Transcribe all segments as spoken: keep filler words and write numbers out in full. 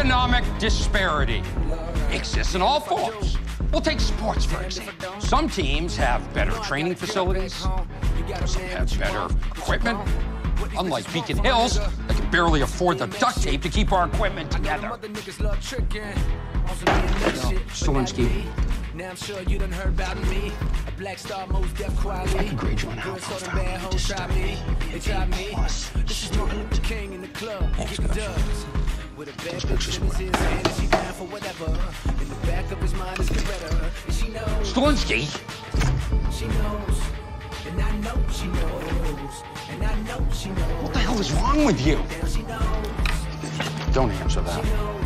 economic disparity exists in all forms. We'll take sports, for example. Some teams have better training facilities. Some have better equipment. Unlike Beacon Hills, they can barely afford the duct tape to keep our equipment together. Stilinski. Now I'm sure you done heard about me. A black star, most deaf quality. I can grade you on how profound you disturb me. They tried me. This is Martin Luther King in the club. Give it does. With a bad picture in his hand, and she down for whatever. In the back of his mind is Coretta. And she knows. Stilinski. She knows. And I know she knows. And I know she knows. What the hell is wrong with you? Don't answer that.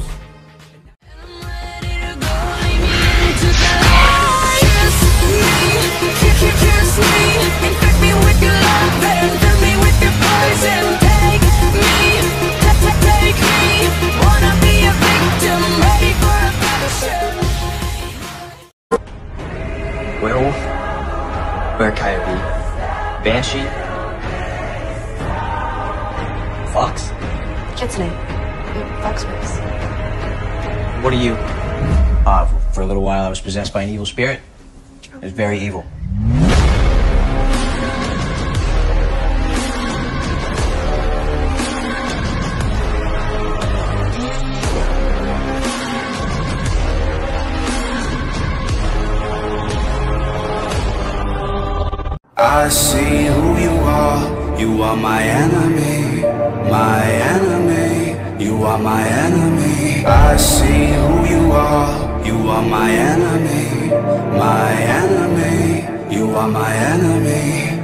Werewolf, Were-Coyote, Banshee, Fox? Kitsune. Fox Race. What are you? Uh, for a little while I was possessed by an evil spirit. It was very evil. I see who you are, you are my enemy, my enemy, you are my enemy. I see who you are, you are my enemy, my enemy, you are my enemy.